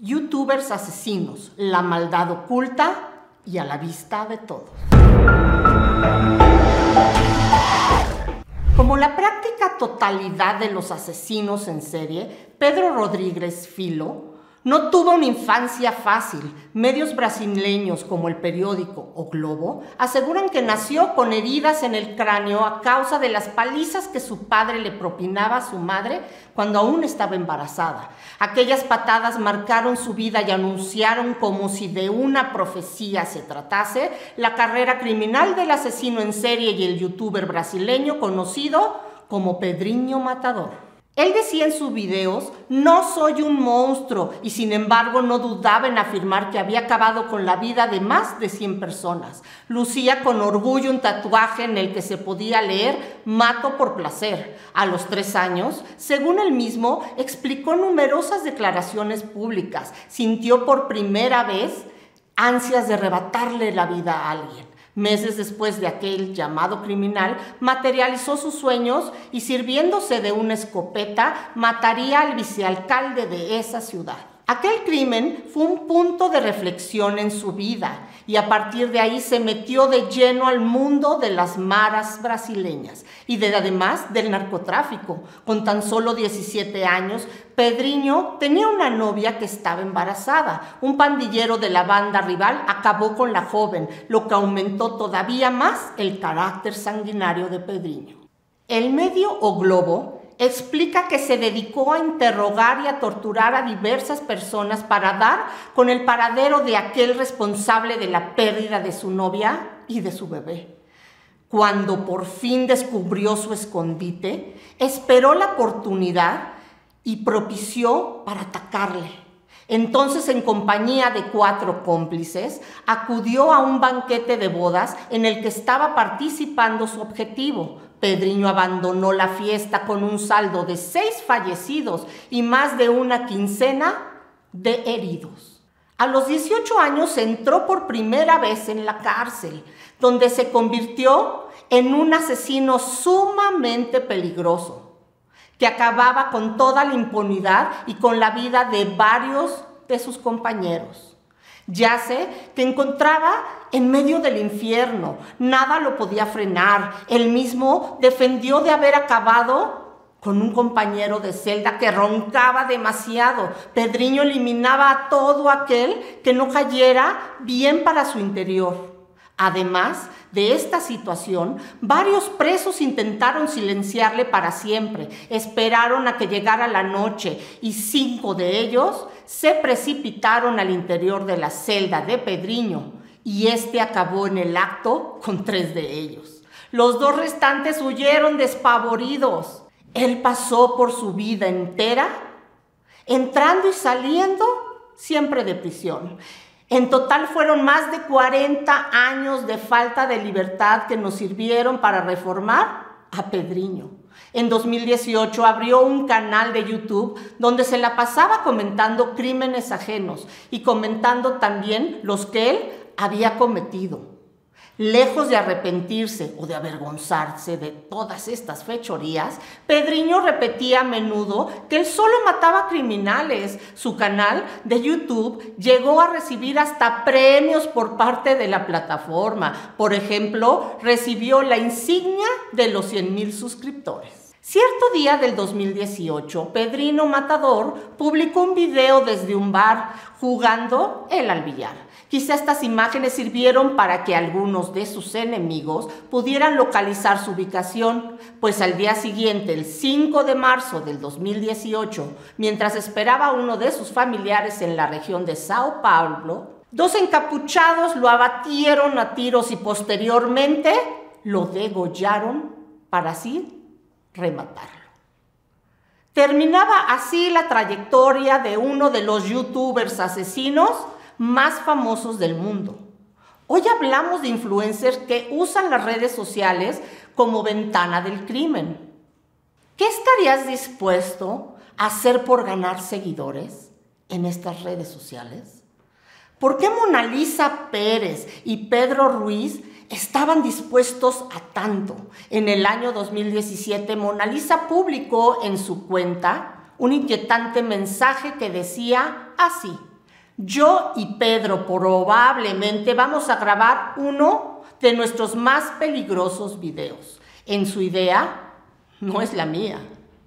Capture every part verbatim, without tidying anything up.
Youtubers asesinos, la maldad oculta y a la vista de todos. Como la práctica totalidad de los asesinos en serie, Pedro Rodríguez Filho no tuvo una infancia fácil. Medios brasileños como El Periódico o Globo aseguran que nació con heridas en el cráneo a causa de las palizas que su padre le propinaba a su madre cuando aún estaba embarazada. Aquellas patadas marcaron su vida y anunciaron, como si de una profecía se tratase, la carrera criminal del asesino en serie y el youtuber brasileño conocido como Pedrinho Matador. Él decía en sus videos: no soy un monstruo, y sin embargo no dudaba en afirmar que había acabado con la vida de más de cien personas. Lucía con orgullo un tatuaje en el que se podía leer "mato por placer". A los tres años, según él mismo, explicó en numerosas declaraciones públicas, sintió por primera vez ansias de arrebatarle la vida a alguien. Meses después de aquel llamado criminal, materializó sus sueños y, sirviéndose de una escopeta, mataría al vicealcalde de esa ciudad. Aquel crimen fue un punto de reflexión en su vida y a partir de ahí se metió de lleno al mundo de las maras brasileñas y de, además del narcotráfico. Con tan solo diecisiete años, Pedrinho tenía una novia que estaba embarazada. Un pandillero de la banda rival acabó con la joven, lo que aumentó todavía más el carácter sanguinario de Pedrinho. El medio O Globo explica que se dedicó a interrogar y a torturar a diversas personas para dar con el paradero de aquel responsable de la pérdida de su novia y de su bebé. Cuando por fin descubrió su escondite, esperó la oportunidad y propició para atacarle. Entonces, en compañía de cuatro cómplices, acudió a un banquete de bodas en el que estaba participando su objetivo. Pedrinho abandonó la fiesta con un saldo de seis fallecidos y más de una quincena de heridos. A los dieciocho años entró por primera vez en la cárcel, donde se convirtió en un asesino sumamente peligroso, que acababa con toda la impunidad y con la vida de varios de sus compañeros. Yace que encontraba en medio del infierno, nada lo podía frenar. Él mismo defendió de haber acabado con un compañero de celda que roncaba demasiado. Pedrinho eliminaba a todo aquel que no cayera bien para su interior. Además de esta situación, varios presos intentaron silenciarle para siempre. Esperaron a que llegara la noche y cinco de ellos se precipitaron al interior de la celda de Pedrinho y este acabó en el acto con tres de ellos. Los dos restantes huyeron despavoridos. Él pasó por su vida entera, entrando y saliendo siempre de prisión. En total fueron más de cuarenta años de falta de libertad que nos sirvieron para reformar a Pedrinho. En dos mil dieciocho abrió un canal de YouTube donde se la pasaba comentando crímenes ajenos y comentando también los que él había cometido. Lejos de arrepentirse o de avergonzarse de todas estas fechorías, Pedrinho repetía a menudo que él solo mataba criminales. Su canal de YouTube llegó a recibir hasta premios por parte de la plataforma. Por ejemplo, recibió la insignia de los cien mil suscriptores. Cierto día del dos mil dieciocho, Pedrinho Matador publicó un video desde un bar jugando él al billar. Quizá estas imágenes sirvieron para que algunos de sus enemigos pudieran localizar su ubicación, pues al día siguiente, el cinco de marzo del dos mil dieciocho, mientras esperaba a uno de sus familiares en la región de Sao Paulo, dos encapuchados lo abatieron a tiros y posteriormente lo degollaron para así rematarlo. Terminaba así la trayectoria de uno de los youtubers asesinos más famosos del mundo. Hoy hablamos de influencers que usan las redes sociales como ventana del crimen. ¿Qué estarías dispuesto a hacer por ganar seguidores en estas redes sociales? ¿Por qué Mona Lisa Pérez y Pedro Ruiz estaban dispuestos a tanto? En el año dos mil diecisiete, Mona Lisa publicó en su cuenta un inquietante mensaje que decía así: Yo y Pedro probablemente vamos a grabar uno de nuestros más peligrosos videos. En su idea, no es la mía.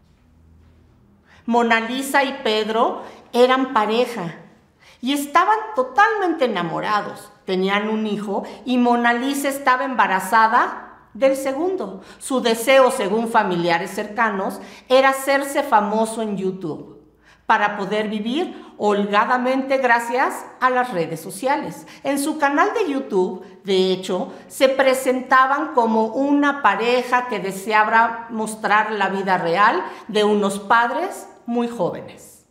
Mona Lisa y Pedro eran pareja y estaban totalmente enamorados. Tenían un hijo y Mona Lisa estaba embarazada del segundo. Su deseo, según familiares cercanos, era hacerse famoso en YouTube para poder vivir holgadamente gracias a las redes sociales. En su canal de YouTube, de hecho, se presentaban como una pareja que deseaba mostrar la vida real de unos padres muy jóvenes.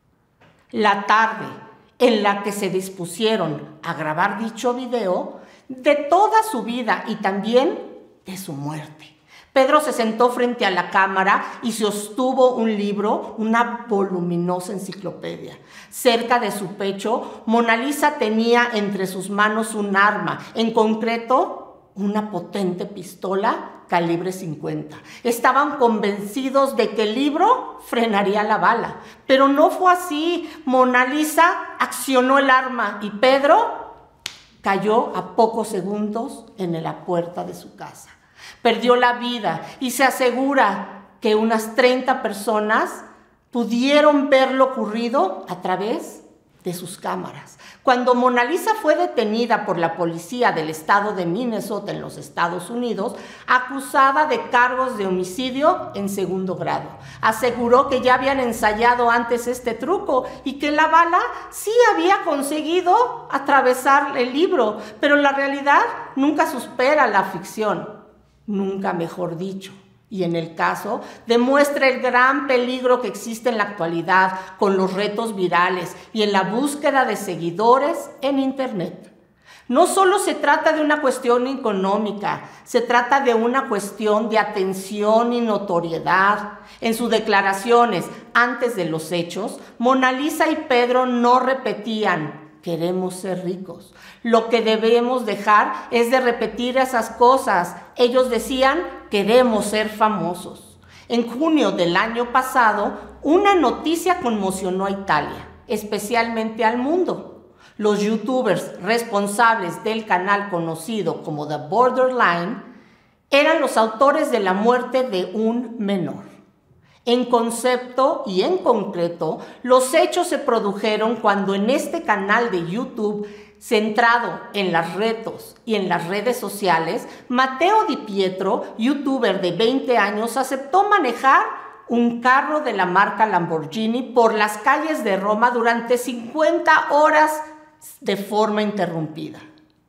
La tarde en la que se dispusieron a grabar dicho video, de toda su vida y también de su muerte. Pedro se sentó frente a la cámara y sostuvo un libro, una voluminosa enciclopedia. Cerca de su pecho, Mona Lisa tenía entre sus manos un arma, en concreto, una potente pistola calibre cincuenta. Estaban convencidos de que el libro frenaría la bala, pero no fue así. Mona Lisa accionó el arma y Pedro cayó a pocos segundos en la puerta de su casa. Perdió la vida y se asegura que unas treinta personas pudieron ver lo ocurrido a través de sus cámaras. Cuando Mona Lisa fue detenida por la policía del estado de Minnesota en los Estados Unidos, acusada de cargos de homicidio en segundo grado, aseguró que ya habían ensayado antes este truco y que la bala sí había conseguido atravesar el libro, pero la realidad nunca supera la ficción. Nunca mejor dicho. Y en el caso, demuestra el gran peligro que existe en la actualidad con los retos virales y en la búsqueda de seguidores en Internet. No solo se trata de una cuestión económica, se trata de una cuestión de atención y notoriedad. En sus declaraciones antes de los hechos, Mona Lisa y Pedro no repetían: queremos ser ricos. Lo que debemos dejar es de repetir esas cosas. Ellos decían: queremos ser famosos. En junio del año pasado, una noticia conmocionó a Italia, especialmente al mundo. Los youtubers responsables del canal conocido como The Borderline eran los autores de la muerte de un menor. En concepto y en concreto, los hechos se produjeron cuando en este canal de YouTube, centrado en los retos y en las redes sociales, Matteo Di Pietro, youtuber de veinte años, aceptó manejar un carro de la marca Lamborghini por las calles de Roma durante cincuenta horas de forma interrumpida.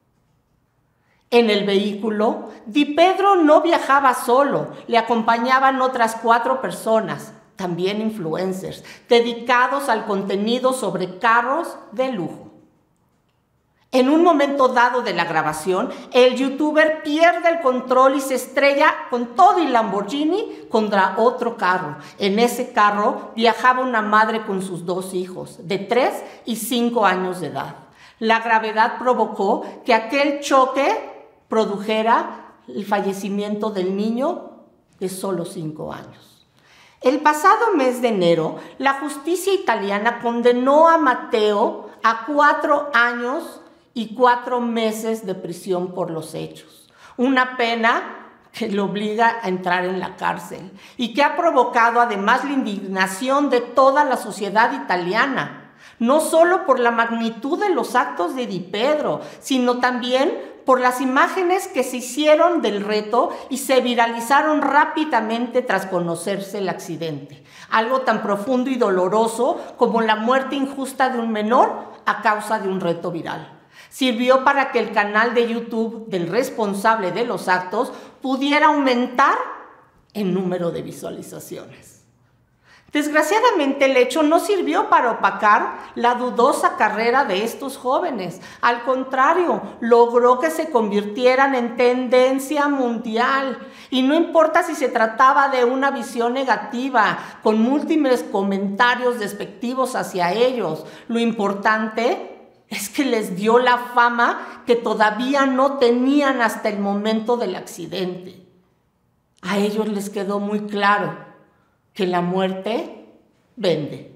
En el vehículo, Di Pietro no viajaba solo, le acompañaban otras cuatro personas, también influencers, dedicados al contenido sobre carros de lujo. En un momento dado de la grabación, el youtuber pierde el control y se estrella con todo y Lamborghini contra otro carro. En ese carro viajaba una madre con sus dos hijos, de tres y cinco años de edad. La gravedad provocó que aquel choque produjera el fallecimiento del niño de solo cinco años. El pasado mes de enero, la justicia italiana condenó a Matteo a cuatro años y cuatro meses de prisión por los hechos. Una pena que lo obliga a entrar en la cárcel y que ha provocado además la indignación de toda la sociedad italiana, no solo por la magnitud de los actos de Di Pietro, sino también por las imágenes que se hicieron del reto y se viralizaron rápidamente tras conocerse el accidente. Algo tan profundo y doloroso como la muerte injusta de un menor a causa de un reto viral. Sirvió para que el canal de YouTube del responsable de los actos pudiera aumentar el número de visualizaciones. Desgraciadamente, el hecho no sirvió para opacar la dudosa carrera de estos jóvenes. Al contrario, logró que se convirtieran en tendencia mundial. Y no importa si se trataba de una visión negativa, con múltiples comentarios despectivos hacia ellos. Lo importante es que les dio la fama que todavía no tenían hasta el momento del accidente. A ellos les quedó muy claro que la muerte vende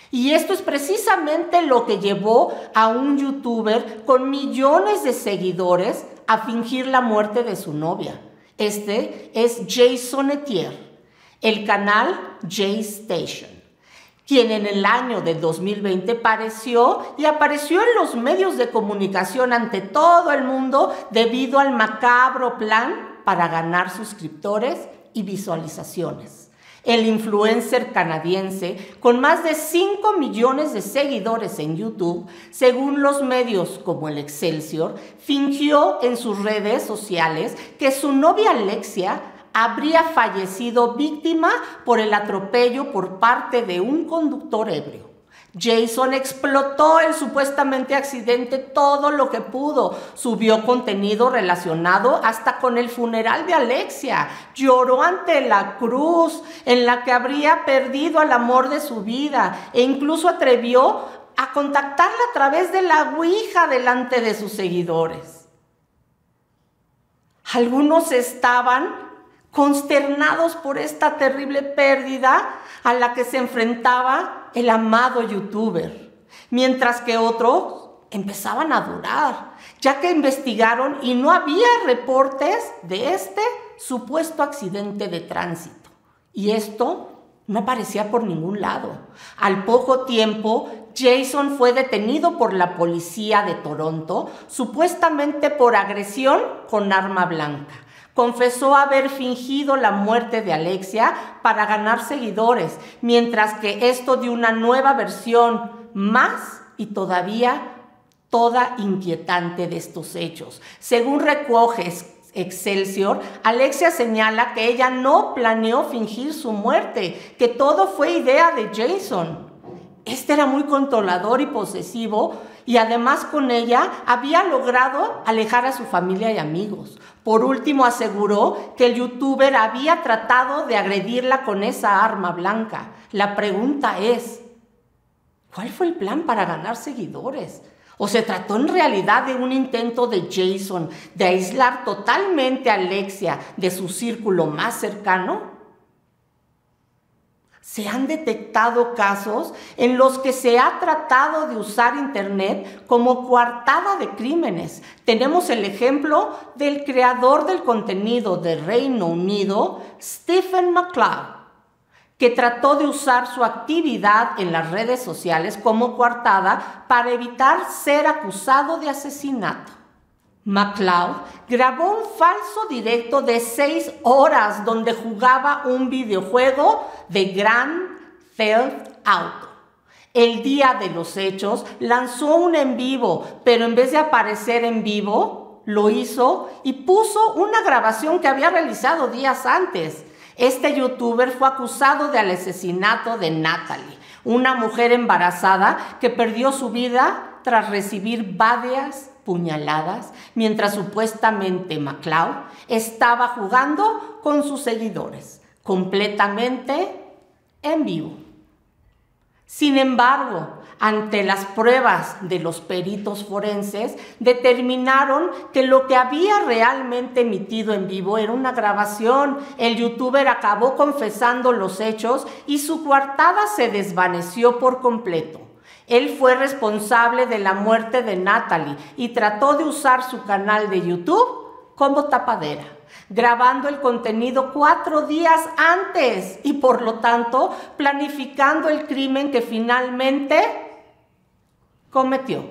Y esto es precisamente lo que llevó a un youtuber con millones de seguidores a fingir la muerte de su novia. Este es Jason Etier, el canal Jay Station, quien en el año de dos mil veinte apareció y apareció en los medios de comunicación ante todo el mundo debido al macabro plan para ganar suscriptores y visualizaciones. El influencer canadiense, con más de cinco millones de seguidores en YouTube, según los medios como el Excelsior, fingió en sus redes sociales que su novia Alexia habría fallecido víctima por el atropello por parte de un conductor ebrio. Jason explotó el supuestamente accidente todo lo que pudo, subió contenido relacionado hasta con el funeral de Alexia, lloró ante la cruz en la que habría perdido al amor de su vida e incluso atrevió a contactarla a través de la Ouija delante de sus seguidores. Algunos estaban consternados por esta terrible pérdida a la que se enfrentaba el amado youtuber, mientras que otros empezaban a dudar, ya que investigaron y no había reportes de este supuesto accidente de tránsito. Y esto no aparecía por ningún lado. Al poco tiempo, Jason fue detenido por la policía de Toronto, supuestamente por agresión con arma blanca. Confesó haber fingido la muerte de Alexia para ganar seguidores, mientras que esto dio una nueva versión más y todavía toda inquietante de estos hechos. Según recoge Excelsior, Alexia señala que ella no planeó fingir su muerte, que todo fue idea de Jason. Este era muy controlador y posesivo y además con ella había logrado alejar a su familia y amigos. Por último, aseguró que el youtuber había tratado de agredirla con esa arma blanca. La pregunta es, ¿cuál fue el plan para ganar seguidores? ¿O se trató en realidad de un intento de Jason de aislar totalmente a Alexia de su círculo más cercano? Se han detectado casos en los que se ha tratado de usar Internet como coartada de crímenes. Tenemos el ejemplo del creador del contenido de Reino Unido, Stephen McCloud, que trató de usar su actividad en las redes sociales como coartada para evitar ser acusado de asesinato. McCloud grabó un falso directo de seis horas donde jugaba un videojuego de Grand Theft Auto. El día de los hechos lanzó un en vivo, pero en vez de aparecer en vivo, lo hizo y puso una grabación que había realizado días antes. Este youtuber fue acusado del asesinato de Natalie, una mujer embarazada que perdió su vida tras recibir varias puñaladas, mientras supuestamente McCloud estaba jugando con sus seguidores, completamente en vivo. Sin embargo, ante las pruebas de los peritos forenses, determinaron que lo que había realmente emitido en vivo era una grabación. El youtuber acabó confesando los hechos y su coartada se desvaneció por completo. Él fue responsable de la muerte de Natalie y trató de usar su canal de YouTube como tapadera, grabando el contenido cuatro días antes y por lo tanto planificando el crimen que finalmente cometió.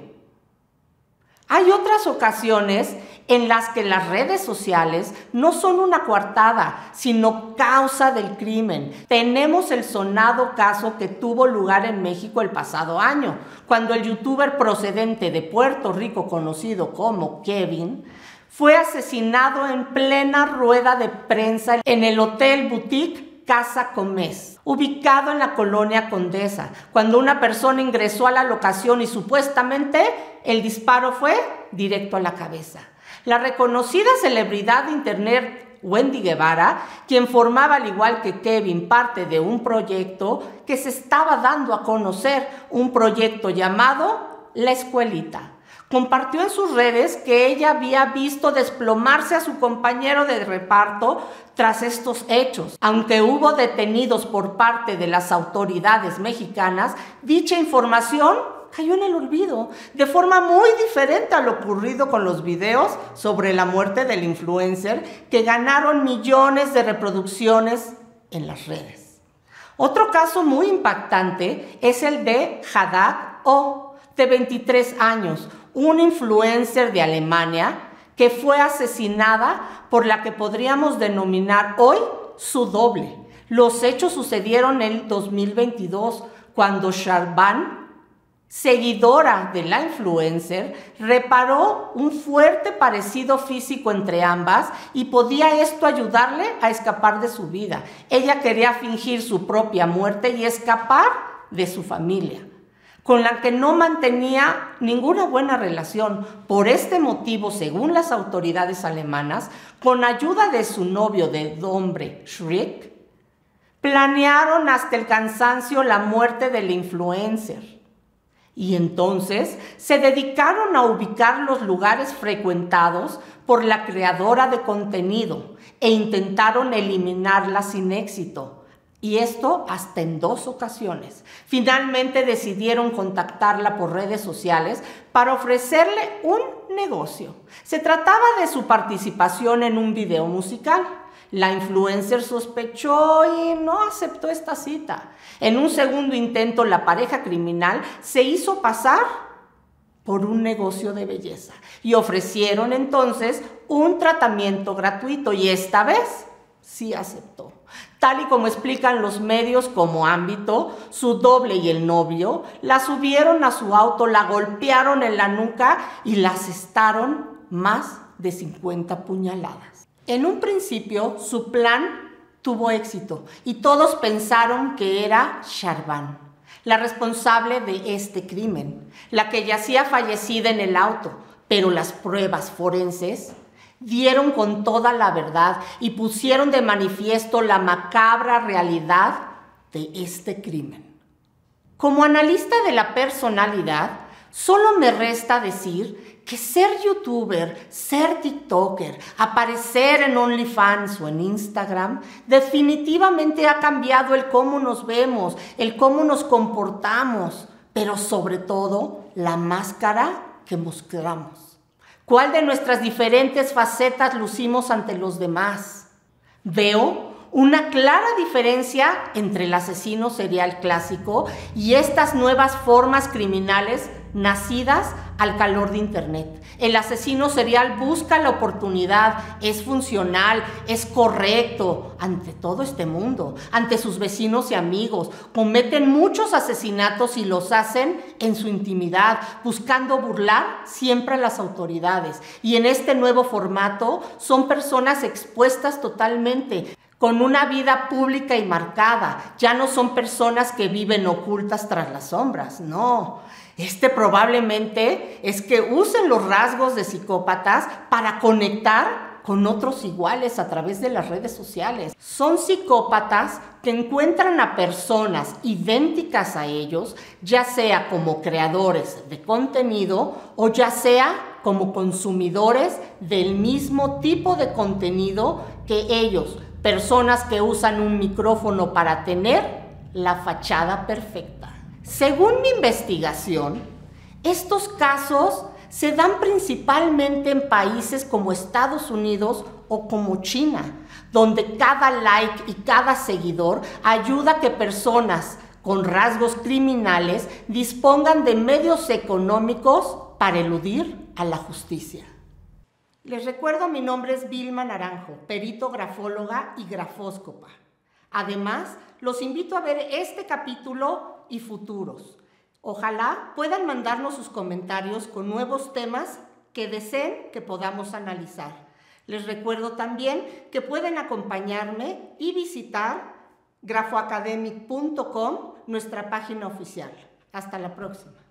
Hay otras ocasiones en las que las redes sociales no son una coartada, sino causa del crimen. Tenemos el sonado caso que tuvo lugar en México el pasado año, cuando el youtuber procedente de Puerto Rico, conocido como Kevin, fue asesinado en plena rueda de prensa en el Hotel Boutique Casa Comés, ubicado en la colonia Condesa, cuando una persona ingresó a la locación y supuestamente el disparo fue directo a la cabeza. La reconocida celebridad de internet Wendy Guevara, quien formaba al igual que Kevin parte de un proyecto que se estaba dando a conocer, un proyecto llamado La Escuelita, Compartió en sus redes que ella había visto desplomarse a su compañero de reparto tras estos hechos. Aunque hubo detenidos por parte de las autoridades mexicanas, dicha información cayó en el olvido, de forma muy diferente a lo ocurrido con los videos sobre la muerte del influencer que ganaron millones de reproducciones en las redes. Otro caso muy impactante es el de Haddad O, de veintitrés años, una influencer de Alemania que fue asesinada por la que podríamos denominar hoy su doble. Los hechos sucedieron en el dos mil veintidós, cuando Shahrbán, seguidora de la influencer, reparó un fuerte parecido físico entre ambas y podía esto ayudarle a escapar de su vida. Ella quería fingir su propia muerte y escapar de su familia, con la que no mantenía ninguna buena relación. Por este motivo, según las autoridades alemanas, con ayuda de su novio de nombre Schrick, planearon hasta el cansancio la muerte del influencer. Y entonces se dedicaron a ubicar los lugares frecuentados por la creadora de contenido e intentaron eliminarla sin éxito. Y esto hasta en dos ocasiones. Finalmente decidieron contactarla por redes sociales para ofrecerle un negocio. Se trataba de su participación en un video musical. La influencer sospechó y no aceptó esta cita. En un segundo intento, la pareja criminal se hizo pasar por un negocio de belleza y ofrecieron entonces un tratamiento gratuito, y esta vez sí aceptó. Tal y como explican los medios como Ámbito, su doble y el novio la subieron a su auto, la golpearon en la nuca y la asestaron más de cincuenta puñaladas. En un principio, su plan tuvo éxito y todos pensaron que era Shahrbán, la responsable de este crimen, la que yacía fallecida en el auto, pero las pruebas forenses dieron con toda la verdad y pusieron de manifiesto la macabra realidad de este crimen. Como analista de la personalidad, solo me resta decir que ser youtuber, ser tiktoker, aparecer en OnlyFans o en Instagram, definitivamente ha cambiado el cómo nos vemos, el cómo nos comportamos, pero sobre todo la máscara que mostramos. ¿Cuál de nuestras diferentes facetas lucimos ante los demás? Veo una clara diferencia entre el asesino serial clásico y estas nuevas formas criminales nacidas al calor de Internet. El asesino serial busca la oportunidad, es funcional, es correcto ante todo este mundo, ante sus vecinos y amigos. Cometen muchos asesinatos y los hacen en su intimidad, buscando burlar siempre a las autoridades. Y en este nuevo formato son personas expuestas totalmente, con una vida pública y marcada. Ya no son personas que viven ocultas tras las sombras, no. Este probablemente es que usen los rasgos de psicópatas para conectar con otros iguales a través de las redes sociales. Son psicópatas que encuentran a personas idénticas a ellos, ya sea como creadores de contenido o ya sea como consumidores del mismo tipo de contenido que ellos, personas que usan un micrófono para tener la fachada perfecta. Según mi investigación, estos casos se dan principalmente en países como Estados Unidos o como China, donde cada like y cada seguidor ayuda a que personas con rasgos criminales dispongan de medios económicos para eludir a la justicia. Les recuerdo, mi nombre es Vilma Naranjo, perito grafóloga y grafóscopa. Además, los invito a ver este capítulo y futuros. Ojalá puedan mandarnos sus comentarios con nuevos temas que deseen que podamos analizar. Les recuerdo también que pueden acompañarme y visitar grafo academic punto com, nuestra página oficial. Hasta la próxima.